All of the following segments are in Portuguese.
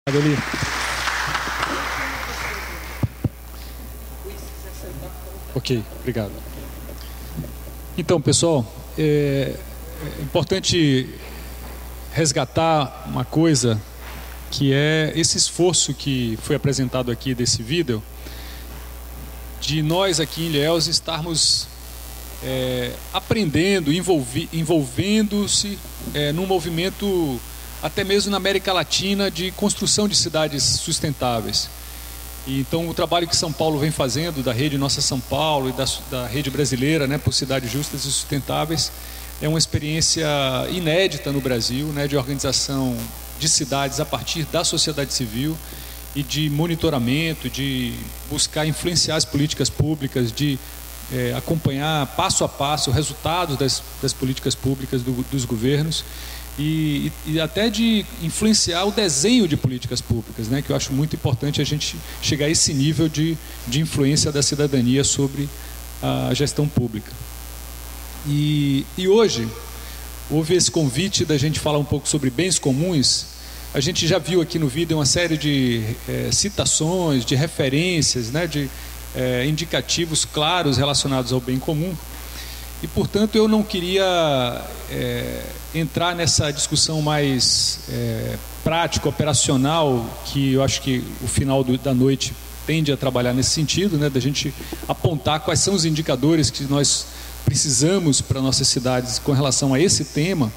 Ali. Ok, obrigado. Então, pessoal, é importante resgatar uma coisa, que é esse esforço que foi apresentado aqui desse vídeo, de nós aqui em Ilhéus estarmos aprendendo, envolvendo-se num movimento, até mesmo na América Latina, de construção de cidades sustentáveis. E então o trabalho que São Paulo vem fazendo, da rede Nossa São Paulo e da rede brasileira, né, por cidades justas e sustentáveis, é uma experiência inédita no Brasil, né, de organização de cidades a partir da sociedade civil e de monitoramento, de buscar influenciar as políticas públicas, de acompanhar passo a passo os resultados das políticas públicas dos governos. E até de influenciar o desenho de políticas públicas, né, que eu acho muito importante a gente chegar a esse nível de influência da cidadania sobre a gestão pública. E hoje houve esse convite da gente falar um pouco sobre bens comuns. A gente já viu aqui no vídeo uma série de citações, de referências, né, de indicativos claros relacionados ao bem comum. E, portanto, eu não queria entrar nessa discussão mais prática, operacional, que eu acho que o final da noite tende a trabalhar nesse sentido, né, da gente apontar quais são os indicadores que nós precisamos para nossas cidades com relação a esse tema,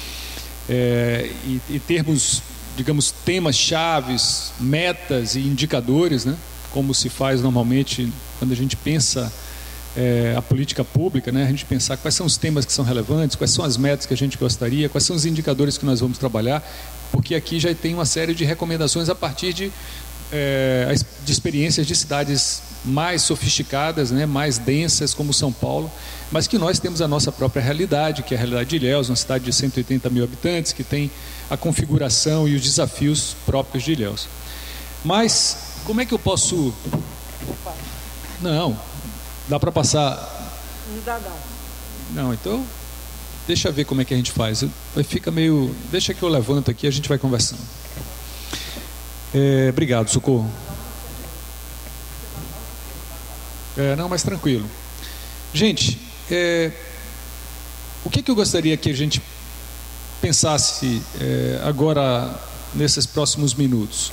e termos, digamos, temas chaves, metas e indicadores, né, como se faz normalmente quando a gente pensa a política pública, né? A gente pensar quais são os temas que são relevantes, quais são as metas que a gente gostaria, quais são os indicadores que nós vamos trabalhar, porque aqui já tem uma série de recomendações a partir de experiências de cidades mais sofisticadas, né? Mais densas, como São Paulo, mas que nós temos a nossa própria realidade, que é a realidade de Ilhéus, uma cidade de 180 mil habitantes, que tem a configuração e os desafios próprios de Ilhéus. Mas, como é que eu posso... Não... Dá para passar? Não dá, não. Não, então deixa eu ver como é que a gente faz. Fica meio... Deixa que eu levanto aqui e a gente vai conversando. Obrigado, Socorro. Não, mas tranquilo. Gente, o que eu gostaria que a gente pensasse agora, nesses próximos minutos?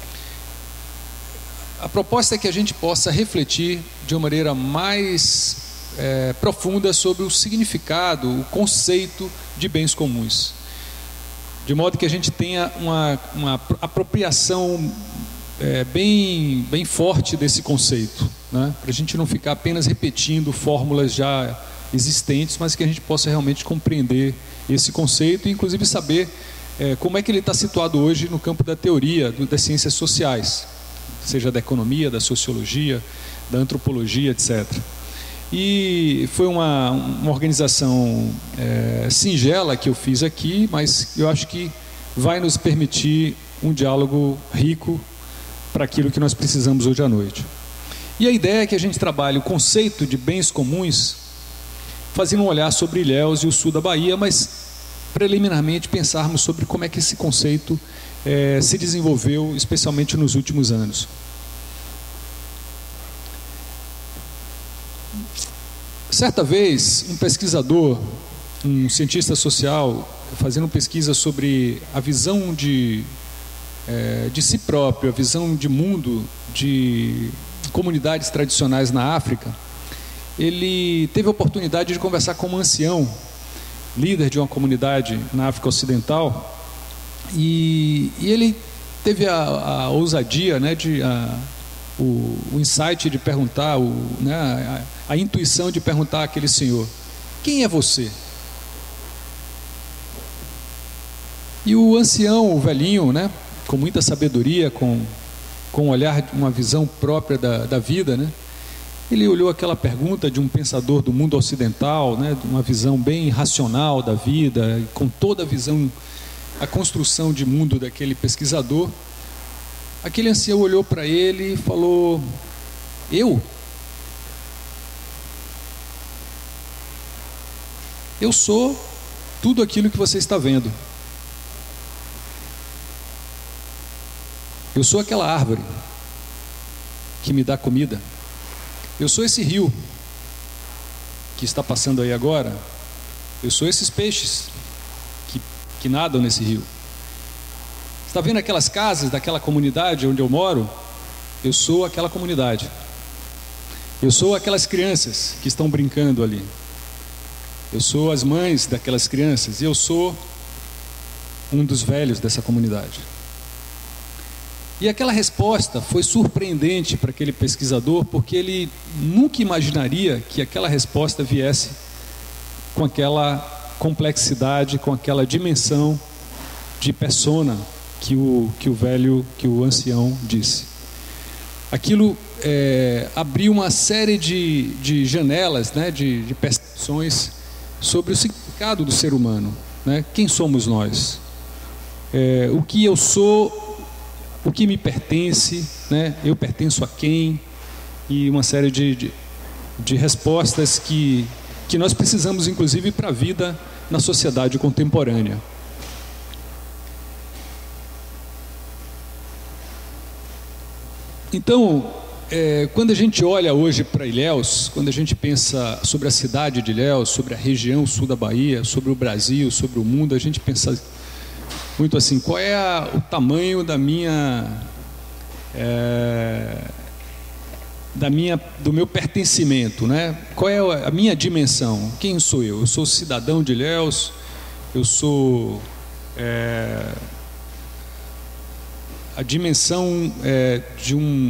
A proposta é que a gente possa refletir de uma maneira mais profunda sobre o significado, o conceito de bens comuns, de modo que a gente tenha uma apropriação bem forte desse conceito, né? Para a gente não ficar apenas repetindo fórmulas já existentes, mas que a gente possa realmente compreender esse conceito e inclusive saber como é que ele está situado hoje no campo da teoria, das ciências sociais, seja da economia, da sociologia, da antropologia, etc. E foi uma organização singela que eu fiz aqui, mas eu acho que vai nos permitir um diálogo rico para aquilo que nós precisamos hoje à noite. E a ideia é que a gente trabalhe o conceito de bens comuns, fazendo um olhar sobre Ilhéus e o sul da Bahia, mas preliminarmente pensarmos sobre como é que esse conceito se desenvolveu, especialmente nos últimos anos. Certa vez, um pesquisador, um cientista social, fazendo pesquisa sobre a visão de si próprio, a visão de mundo de comunidades tradicionais na África, ele teve a oportunidade de conversar com um ancião, líder de uma comunidade na África Ocidental, e ele teve a ousadia, né, o insight de perguntar, a intuição de perguntar àquele senhor: quem é você? E o ancião, o velhinho, né, com muita sabedoria, com um olhar, uma visão própria da vida, né, ele olhou aquela pergunta de um pensador do mundo ocidental, né, de uma visão bem racional da vida, com toda a visão, a construção de mundo daquele pesquisador. Aquele ancião olhou para ele e falou: eu sou tudo aquilo que você está vendo. Eu sou aquela árvore que me dá comida. Eu sou esse rio que está passando aí agora. Eu sou esses peixes que nadam nesse rio. Está vendo aquelas casas daquela comunidade onde eu moro? Eu sou aquela comunidade. Eu sou aquelas crianças que estão brincando ali. Eu sou as mães daquelas crianças. E eu sou um dos velhos dessa comunidade. E aquela resposta foi surpreendente para aquele pesquisador, porque ele nunca imaginaria que aquela resposta viesse com aquela complexidade, com aquela dimensão de persona que o ancião disse. Aquilo abriu uma série de janelas, né, de percepções sobre o significado do ser humano, né? Quem somos nós? O que eu sou, o que me pertence, né? Eu pertenço a quem? E uma série de respostas que nós precisamos, inclusive, para a vida na sociedade contemporânea. Então, quando a gente olha hoje para Ilhéus, quando a gente pensa sobre a cidade de Ilhéus, sobre a região sul da Bahia, sobre o Brasil, sobre o mundo, a gente pensa muito assim: qual é o tamanho do meu pertencimento, né? Qual é a minha dimensão? Quem sou eu? Eu sou cidadão de Ilhéus? Eu sou a dimensão de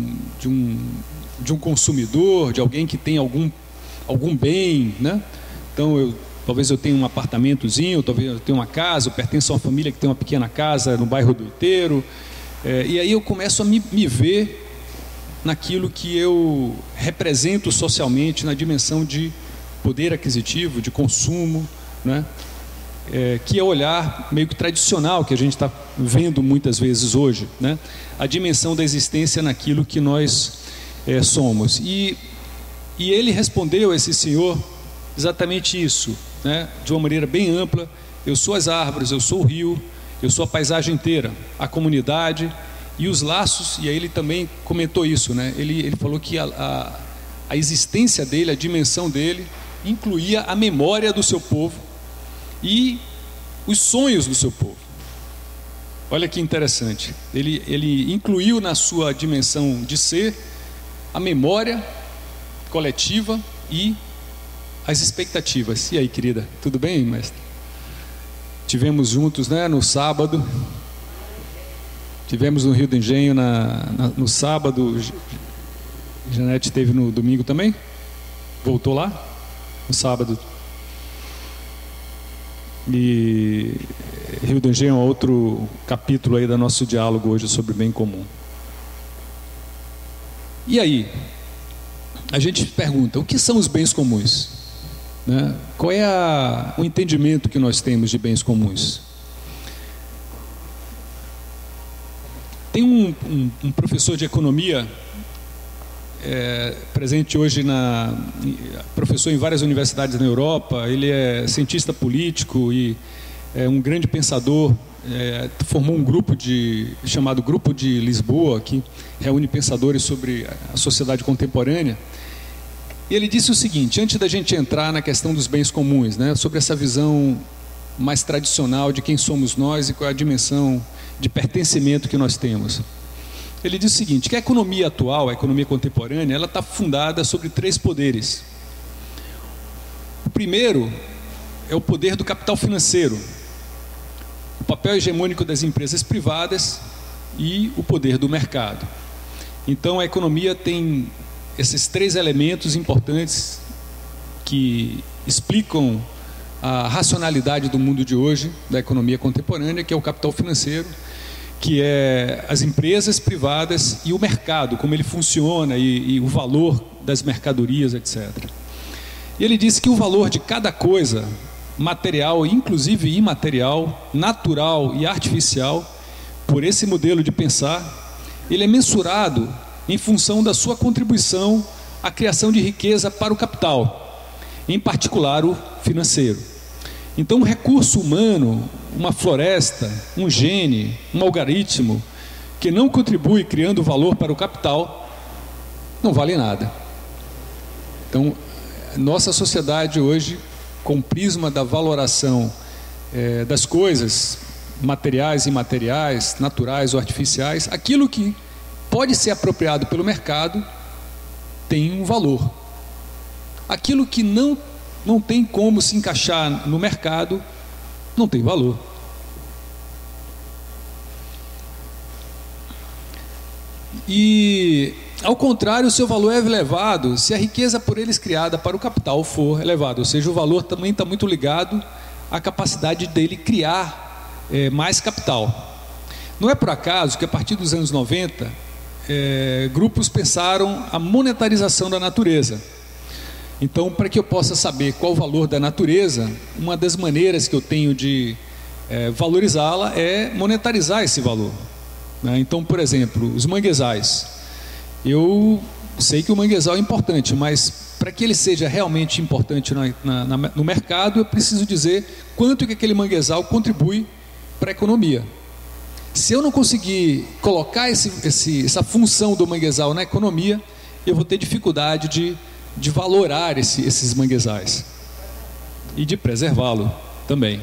um consumidor, de alguém que tem algum bem, né? Então talvez eu tenha um apartamentozinho, talvez eu tenha uma casa, eu pertenço a uma família que tem uma pequena casa no bairro do Outeiro, e aí eu começo a me ver naquilo que eu represento socialmente, na dimensão de poder aquisitivo, de consumo, né? Que é o olhar meio que tradicional que a gente está vendo muitas vezes hoje, né? A dimensão da existência naquilo que nós somos. E ele respondeu, esse senhor, exatamente isso, né? De uma maneira bem ampla: eu sou as árvores, eu sou o rio, eu sou a paisagem inteira, a comunidade e os laços. E aí ele também comentou isso, né? Ele falou que a existência dele, a dimensão dele, incluía a memória do seu povo e os sonhos do seu povo. Olha que interessante. Ele incluiu na sua dimensão de ser a memória coletiva e as expectativas. E aí, querida, tudo bem, mestre? Tivemos juntos, né, no sábado. Tivemos no Rio do Engenho no sábado. Janete esteve no domingo também? Voltou lá? No sábado. E Rio do Engenho é outro capítulo aí do nosso diálogo hoje sobre bem comum. E aí, a gente pergunta: o que são os bens comuns? Né? Qual é o entendimento que nós temos de bens comuns? Tem um professor de economia presente hoje, professor em várias universidades na Europa. Ele é cientista político e é um grande pensador. Formou um grupo chamado Grupo de Lisboa, que reúne pensadores sobre a sociedade contemporânea. E ele disse o seguinte, antes da gente entrar na questão dos bens comuns, né, sobre essa visão mais tradicional de quem somos nós e qual é a dimensão de pertencimento que nós temos. Ele diz o seguinte, que a economia atual, a economia contemporânea, ela está fundada sobre 3 poderes. O primeiro é o poder do capital financeiro, o papel hegemônico das empresas privadas e o poder do mercado. Então a economia tem esses 3 elementos importantes que explicam a racionalidade do mundo de hoje, da economia contemporânea, que é o capital financeiro, que é as empresas privadas e o mercado, como ele funciona e o valor das mercadorias, etc. E ele disse que o valor de cada coisa, material, inclusive imaterial, natural e artificial, por esse modelo de pensar, ele é mensurado em função da sua contribuição à criação de riqueza para o capital, em particular o financeiro. Então, um recurso humano, uma floresta, um gene, um algoritmo, que não contribui criando valor para o capital, não vale nada. Então, nossa sociedade hoje, com o prisma da valoração das coisas, materiais e imateriais, naturais ou artificiais, aquilo que pode ser apropriado pelo mercado tem um valor. Aquilo que não tem como se encaixar no mercado não tem valor. E, ao contrário, o seu valor é elevado se a riqueza por eles criada para o capital for elevada, ou seja, o valor também está muito ligado à capacidade dele criar mais capital. Não é por acaso que a partir dos anos 90, grupos pensaram a monetarização da natureza. Então, para que eu possa saber qual o valor da natureza, uma das maneiras que eu tenho de valorizá-la é monetarizar esse valor. Então, por exemplo, os manguezais. Eu sei que o manguezal é importante, mas para que ele seja realmente importante no mercado, eu preciso dizer quanto que aquele manguezal contribui para a economia. Se eu não conseguir colocar essa função do manguezal na economia, eu vou ter dificuldade de valorar esses manguezais e de preservá-lo também.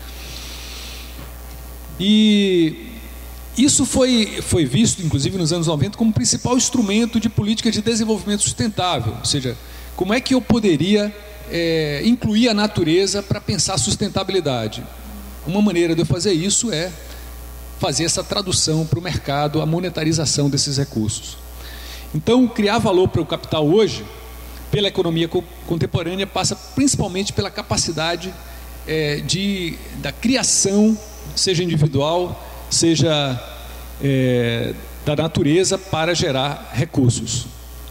E isso foi visto, inclusive, nos anos 90 como principal instrumento de política de desenvolvimento sustentável. Ou seja, como é que eu poderia incluir a natureza para pensar sustentabilidade? Uma maneira de eu fazer isso é fazer essa tradução para o mercado, a monetarização desses recursos. Então, criar valor para o capital hoje, pela economia contemporânea, passa principalmente pela capacidade da criação, seja individual, seja da natureza, para gerar recursos.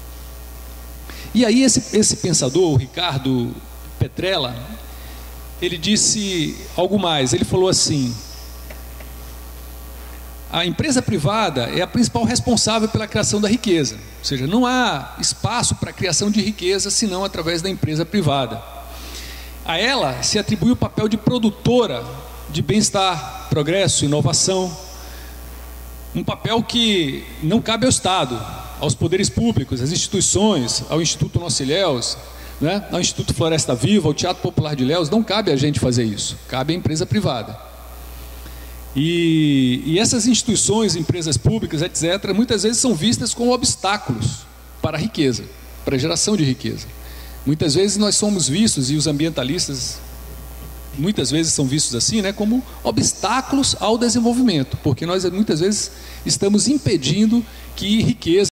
E aí esse pensador, o Ricardo Petrella, ele disse algo mais. Ele falou assim: a empresa privada é a principal responsável pela criação da riqueza. Ou seja, não há espaço para a criação de riqueza senão através da empresa privada. A ela se atribui o papel de produtora de bem-estar, progresso, inovação. Um papel que não cabe ao Estado, aos poderes públicos, às instituições, ao Instituto Nossos Ilhéus, ao Instituto Floresta Viva, ao Teatro Popular de Ilhéus. Não cabe a gente fazer isso, cabe à empresa privada. E essas instituições, empresas públicas, etc., muitas vezes são vistas como obstáculos para a riqueza, para a geração de riqueza. Muitas vezes nós somos vistos, e os ambientalistas muitas vezes são vistos assim, como obstáculos ao desenvolvimento, porque nós muitas vezes estamos impedindo que